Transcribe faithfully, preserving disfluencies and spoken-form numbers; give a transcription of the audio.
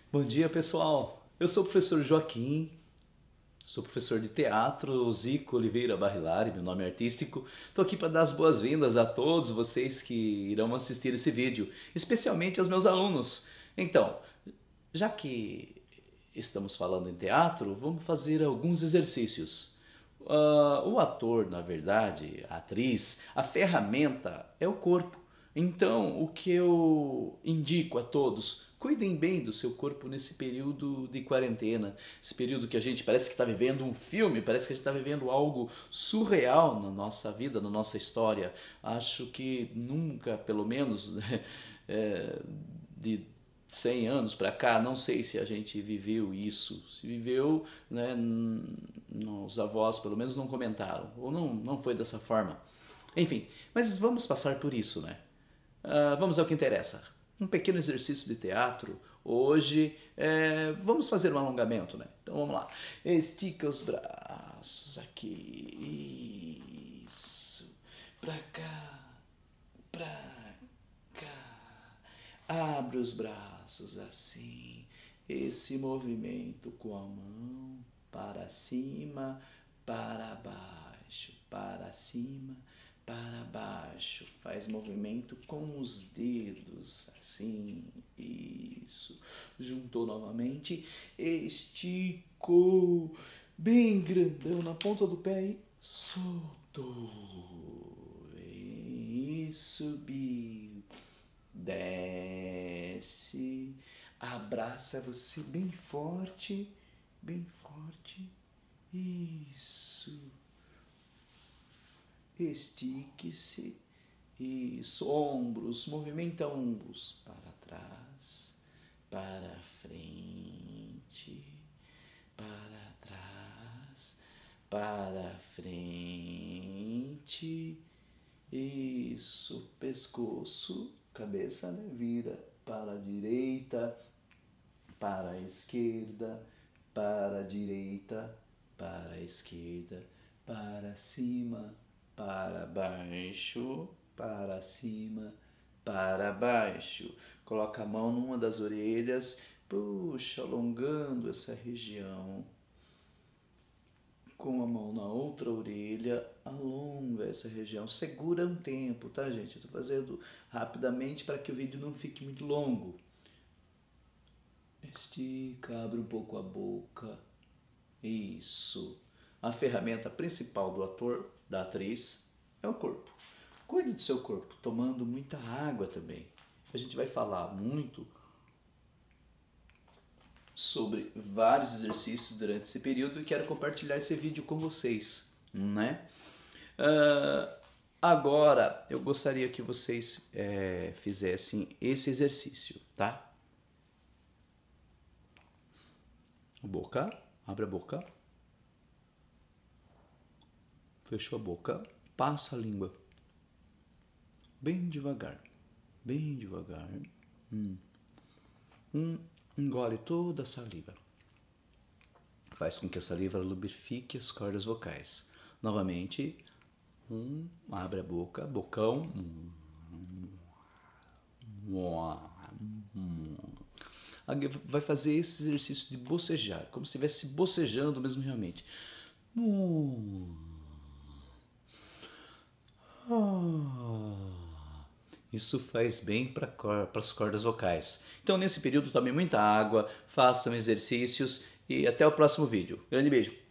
Bom dia, pessoal. Eu sou o professor Joaquim, sou professor de teatro, Zico Oliveira Barrilari, meu nome é artístico. Estou aqui para dar as boas-vindas a todos vocês que irão assistir esse vídeo, especialmente aos meus alunos. Então, já que estamos falando em teatro, vamos fazer alguns exercícios. Uh, o ator, na verdade, a atriz, a ferramenta é o corpo. Então, o que eu indico a todos, cuidem bem do seu corpo nesse período de quarentena, esse período que a gente parece que está vivendo um filme, parece que a gente está vivendo algo surreal na nossa vida, na nossa história. Acho que nunca, pelo menos, é, de cem anos para cá, não sei se a gente viveu isso. Se viveu, né, os avós pelo menos não comentaram, ou não, não foi dessa forma. Enfim, mas vamos passar por isso, né? Uh, vamos ao que interessa. Um pequeno exercício de teatro. Hoje, é, vamos fazer um alongamento, né? Então vamos lá. Estica os braços aqui. Isso. Pra cá. Pra cá. Abre os braços assim. Esse movimento com a mão para cima, para baixo, para cima, para baixo. Faz movimento com os dedos, assim, isso. Juntou novamente, esticou, bem grandão na ponta do pé e soltou. E subiu, desce, abraça você bem forte, bem forte, isso. Estique-se, isso, ombros, movimenta ombros para trás, para frente, para trás, para frente, isso, pescoço, cabeça, né? Vira para a direita, para a esquerda, para a direita, para a esquerda, para cima, para baixo, para cima, para baixo. Coloca a mão numa das orelhas, puxa, alongando essa região. Com a mão na outra orelha, alonga essa região. Segura um tempo, tá, gente? Eu tô fazendo rapidamente para que o vídeo não fique muito longo. Estica, abre um pouco a boca. Isso. A ferramenta principal do ator, da atriz, é o corpo. Cuide do seu corpo, tomando muita água também. A gente vai falar muito sobre vários exercícios durante esse período e quero compartilhar esse vídeo com vocês, né? Uh, agora, eu gostaria que vocês é, fizessem esse exercício, tá? Boca, abre a boca. Fechou a boca, passa a língua. Bem devagar, bem devagar. Hum. Hum, engole toda a saliva. Faz com que a saliva lubrifique as cordas vocais. Novamente, hum, abre a boca, bocão. Hum, hum, vai fazer esse exercício de bocejar, como se estivesse bocejando mesmo realmente. Hum. Isso faz bem para as cordas vocais. Então, nesse período, tome muita água, façam exercícios e até o próximo vídeo. Grande beijo!